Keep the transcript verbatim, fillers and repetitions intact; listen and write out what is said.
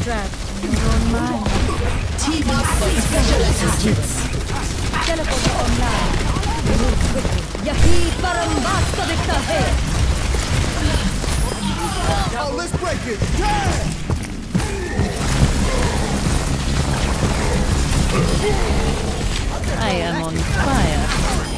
trapped in your own mind. Team up for special assistance. Teleport online. Move quickly. यही परम वास्तविकता है. Oh, let's break it! Yeah! I am on fire.